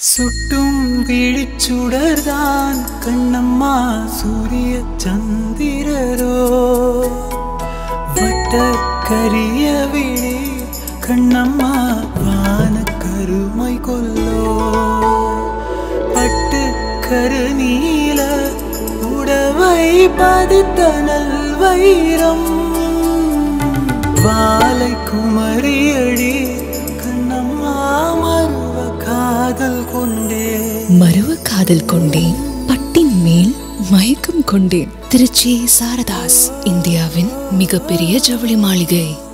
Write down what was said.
சுட்டும் விழிச்சுடர்தான் கண்ணம்மா சூரிய சந்திரரோ வட்ட கரிய விழி கண்ணம்மா வான கருமை கொல்லோ பட்டு கருநீல உடவை பதித்த நல்வைரம் வாலை குமரியடி கண்ணம்மா மருவ காதல் கொண்டேன் பட்டின் மேல் மயக்கம் கொண்டேன். திருச்சி சாரதாஸ், இந்தியாவின் மிகப்பெரிய ஜவுளி மாளிகை.